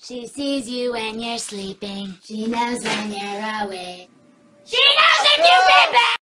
She sees you when you're sleeping. She knows when you're awake.